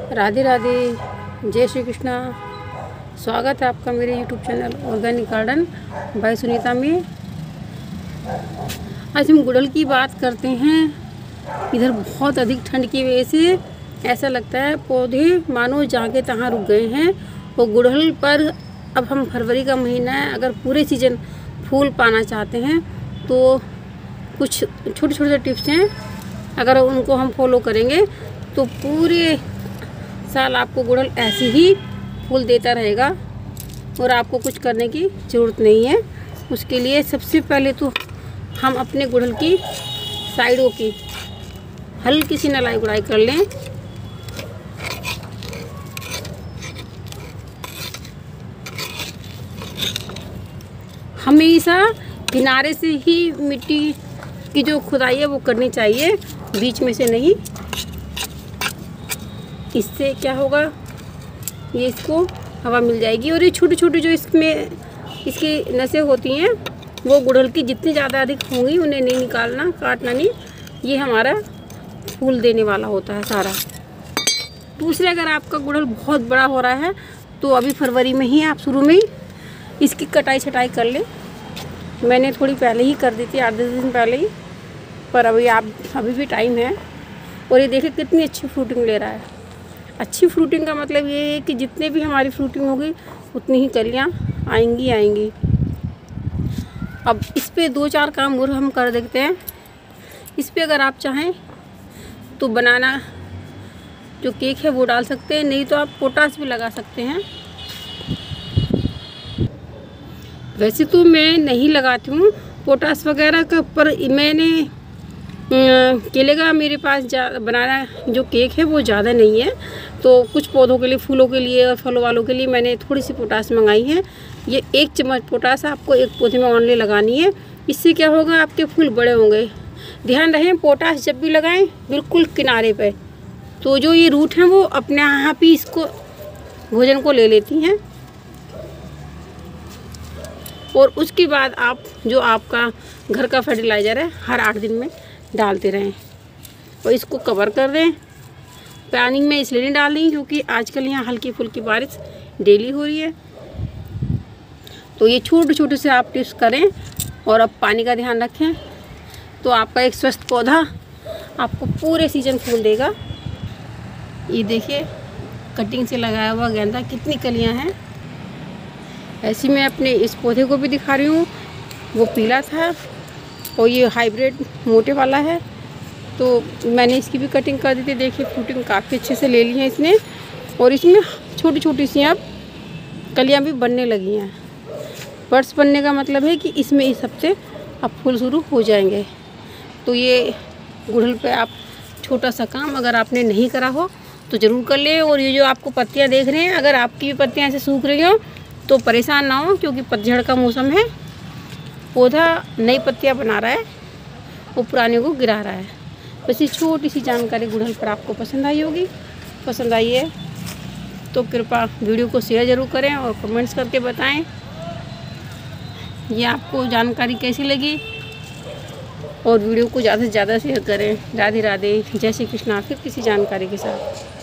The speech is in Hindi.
राधे राधे, जय श्री कृष्णा। स्वागत है आपका मेरे YouTube channel organic garden by Sunita में। आज हम गुड़हल की बात करते हैं। इधर बहुत अधिक ठंड की वजह से ऐसा लगता है पौधे मानो जहाँ के तहाँ रुक गए हैं। वो गुड़हल पर अब हम फरवरी का महीना है, अगर पूरे सीजन फूल पाना चाहते हैं तो कुछ छोटे छोटे टिप्स हैं। अगर उनको हम फॉलो करेंगे तो पूरे साल आपको गुड़हल ऐसे ही फूल देता रहेगा और आपको कुछ करने की ज़रूरत नहीं है। उसके लिए सबसे पहले तो हम अपने गुड़हल की साइडों की हल्की सी नलाई गुड़ाई कर लें। हमेशा किनारे से ही मिट्टी की जो खुदाई है वो करनी चाहिए, बीच में से नहीं। इससे क्या होगा, ये इसको हवा मिल जाएगी और ये छोटी छोटी जो इसमें इसकी नसें होती हैं वो गुड़हल की जितनी ज़्यादा अधिक होंगी उन्हें नहीं निकालना, काटना नहीं। ये हमारा फूल देने वाला होता है सारा। दूसरे, अगर आपका गुड़हल बहुत बड़ा हो रहा है तो अभी फरवरी में ही आप शुरू में ही इसकी कटाई छटाई कर लें। मैंने थोड़ी पहले ही कर दी थी, 8-10 दिन पहले ही, पर अभी भी टाइम है। और ये देखिए कितनी अच्छी फ्रूटिंग ले रहा है। अच्छी फ्रूटिंग का मतलब ये है कि जितने भी हमारी फ्रूटिंग होगी उतनी ही कलियाँ आएंगी। अब इस पे 2-4 काम और हम कर देखते हैं। इस पे अगर आप चाहें तो बनाना जो केक है वो डाल सकते हैं, नहीं तो आप पोटास भी लगा सकते हैं। वैसे तो मैं नहीं लगाती हूँ पोटास वगैरह का, पर मैंने केले का मेरे पास बनाना जो केक है वो ज़्यादा नहीं है, तो कुछ पौधों के लिए, फूलों के लिए और फलों वालों के लिए मैंने थोड़ी सी पोटास मंगाई है। ये 1 चम्मच पोटास आपको एक पौधे में ऑनली लगानी है। इससे क्या होगा, आपके फूल बड़े होंगे। ध्यान रहे पोटास जब भी लगाएं बिल्कुल किनारे पे, तो जो ये रूट हैं वो अपने आप ही इसको भोजन को ले लेती हैं। और उसके बाद आप जो आपका घर का फर्टिलाइज़र है हर 8 दिन में डालते रहें और इसको कवर कर दें। पानी में इसलिए नहीं डाल रही क्योंकि आजकल यहाँ हल्की फुल्की बारिश डेली हो रही है। तो ये छोटे छोटे से आप टिप्स करें और अब पानी का ध्यान रखें तो आपका एक स्वस्थ पौधा आपको पूरे सीजन फूल देगा। ये देखिए कटिंग से लगाया हुआ गेंदा, कितनी कलियाँ हैं। ऐसी मैं अपने इस पौधे को भी दिखा रही हूँ, वो पीला था और ये हाइब्रिड मोटे वाला है, तो मैंने इसकी भी कटिंग कर दी थी। देखिए फ्रूटिंग काफ़ी अच्छे से ले ली है इसने और इसमें छोटी छोटी सी अब कलियाँ भी बनने लगी हैं। बर्ड्स बनने का मतलब है कि इसमें इस हफ्ते अब फूल शुरू हो जाएंगे। तो ये गुड़हल पे आप छोटा सा काम अगर आपने नहीं करा हो तो ज़रूर कर ले। और ये जो आपको पत्तियाँ देख रहे हैं, अगर आपकी भी पत्तियाँ ऐसे सूख रही हो तो परेशान ना हो, क्योंकि पतझड़ का मौसम है। पौधा नई पत्तियाँ बना रहा है, वो पुराने को गिरा रहा है। बस ये छोटी सी जानकारी गुड़हल पर आपको पसंद आई होगी। पसंद आई है तो कृपया वीडियो को शेयर ज़रूर करें और कमेंट्स करके बताएं ये आपको जानकारी कैसी लगी, और वीडियो को ज़्यादा से ज़्यादा शेयर करें। राधे राधे, जय श्री कृष्णा, फिर किसी जानकारी के साथ।